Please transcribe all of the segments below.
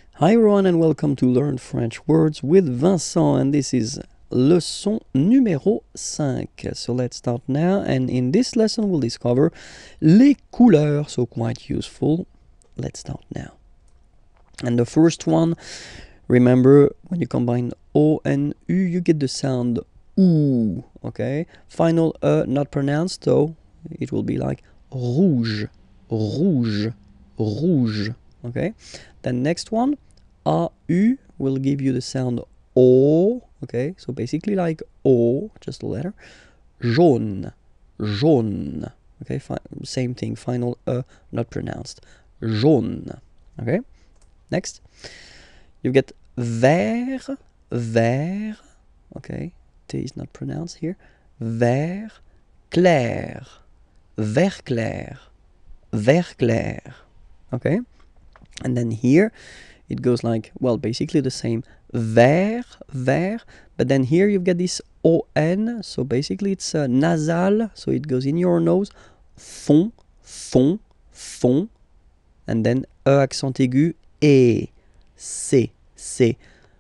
Hi everyone and welcome to Learn French Words with Vincent, and this is leçon numéro 5. So let's start now, and in this lesson we'll discover les couleurs, so quite useful. Let's start now. And the first one, remember when you combine O and U you get the sound OO, okay? Final not pronounced, so it will be like rouge, rouge, rouge, okay? Then next one, AU will give you the sound O, okay? So basically like O, just a letter. Jaune, jaune, okay? Same thing, final not pronounced. Jaune, okay? Next, you get vert, vert, okay? T is not pronounced here. Vert clair, vert clair, vert clair, okay? And then here it goes like, well, basically the same, vert, vert, but then here you get this ON, so basically it's nasal, so it goes in your nose, fond, fond, fond, and then E accent aigu, E, C, C,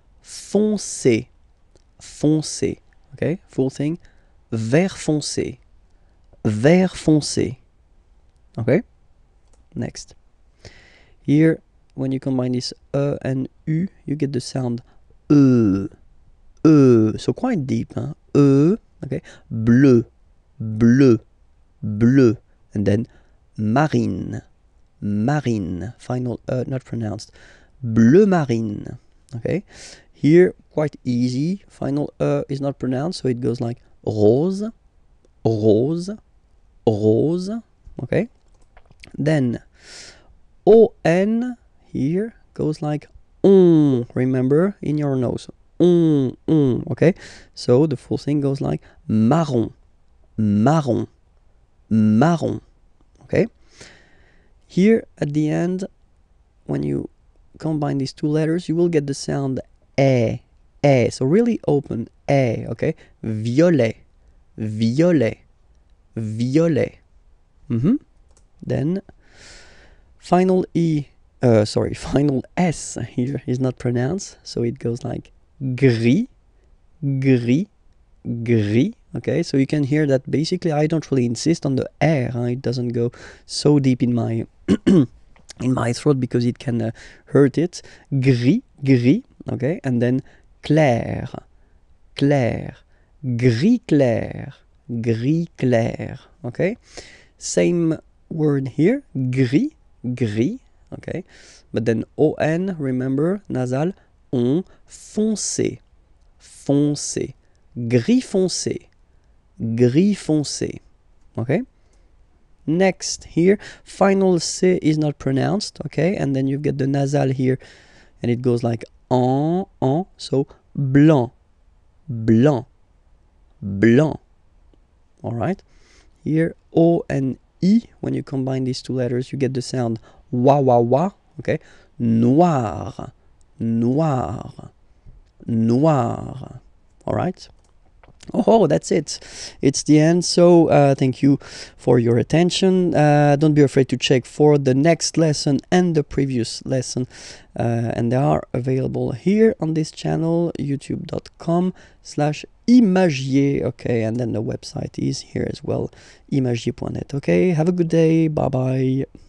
foncé, foncé, okay, full thing, vert foncé, vert foncé, okay, next. Here, when you combine this E and U, you get the sound E, E, so quite deep, huh? E, okay, bleu, bleu, bleu, and then marine, marine, final E not pronounced, bleu marine, okay. Here, quite easy, final E is not pronounced, so it goes like rose, rose, rose, okay. Then ON here goes like on, remember, in your nose, on, okay. So the full thing goes like marron, marron, marron, okay. Here at the end, when you combine these two letters, you will get the sound E, E, so really open, E, okay. Violet, violet, violet. Then final final S here is not pronounced, so it goes like gris, gris, gris, okay. So you can hear that basically I don't really insist on the air, huh? It doesn't go so deep in my in my throat because it can hurt it. Gris, gris, okay. And then clair, clair, gris clair, gris clair, okay. Same word here, gris, gris, okay. But then ON, remember, nasal, on, foncé, foncé, gris foncé, gris foncé, okay. Next here, final C is not pronounced, okay, and then you get the nasal here, and it goes like en, so blanc, blanc, blanc, all right. Here, O and E, when you combine these two letters, you get the sound wa, wa, wa, okay, noir, noir, noir, all right. Oh, that's it. It's the end. So thank you for your attention. Don't be afraid to check for the next lesson and the previous lesson. And they are available here on this channel, youtube.com/imagier. Okay, and then the website is here as well, imagier.net. Okay, have a good day. Bye-bye.